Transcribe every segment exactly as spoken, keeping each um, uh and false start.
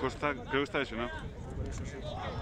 Costa creo que está lesionado. Por eso sí.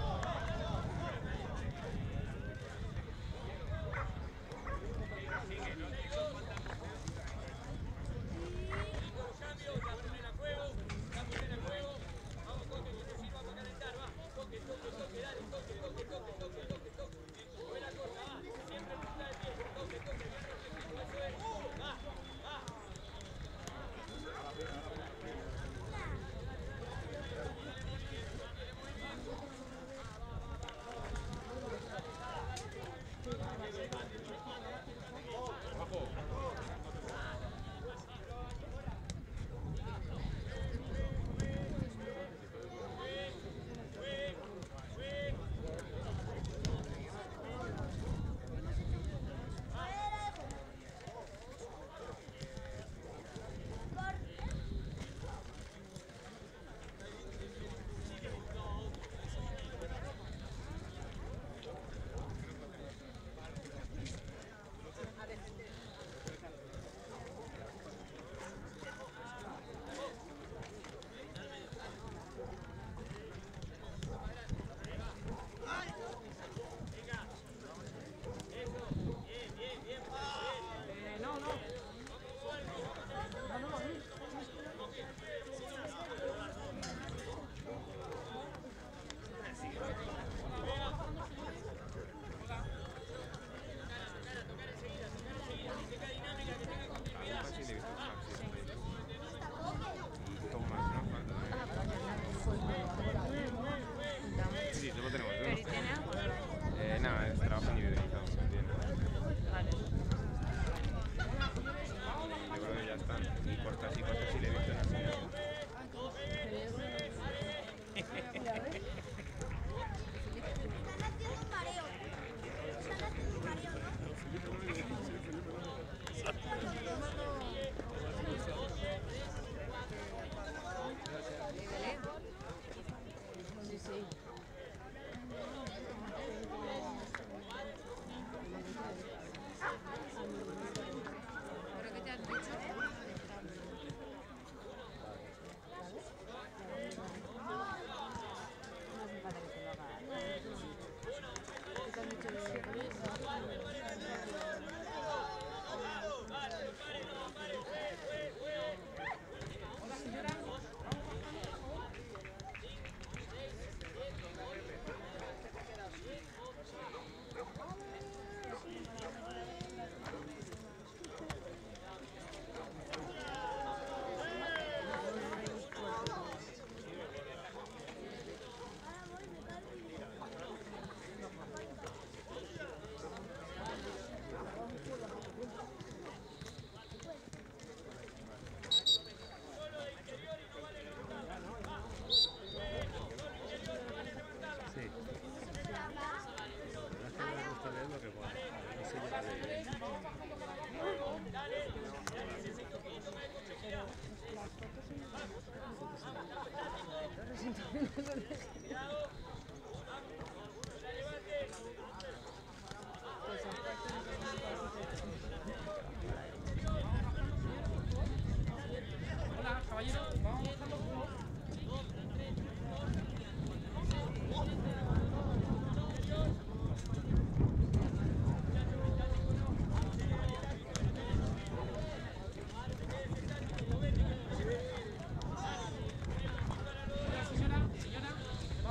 Sí, solo tenemos dos. ¿Pero tiene algo? Eh, nada, es trabajo individualizado. Vale. Yo creo que ya están. Y cortas y cortas y le he visto en la señal. Sí, sí. ¿Pero qué te has dicho? Hola, caballero, vamos bajando. Señora, señora.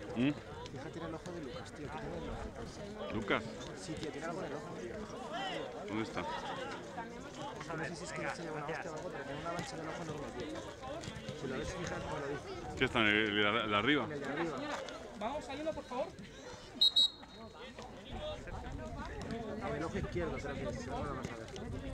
¿Mm? Fíjate en el ojo de Lucas, tío, que tiene el ojo. ¿Lucas? Sí, tío, tiene algo en el ojo. ¿Dónde está? O sea, no sé si es que se lleva una hostia o algo, pero tiene una mancha en el ojo enorme, tío. Si lo ves, fíjate como lo dice. ¿Qué está en el, el- el de arriba? En el de arriba. Vamos saliendo, por favor. En el ojo izquierdo, creo que es. Si no, no lo vas a ver.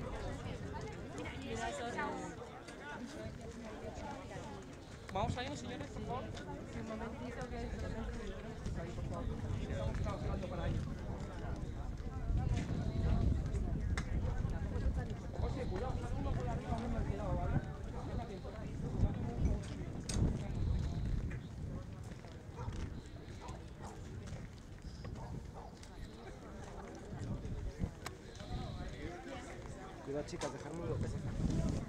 Vamos saliendo, señores, por favor. Un momentito que Ahí, por favor. Estamos trabajando para ello. José, cuidado, sale uno por arriba, muy mal tirado, ¿vale? Deja tiempo. Cuidado, chicas, dejarme lo que se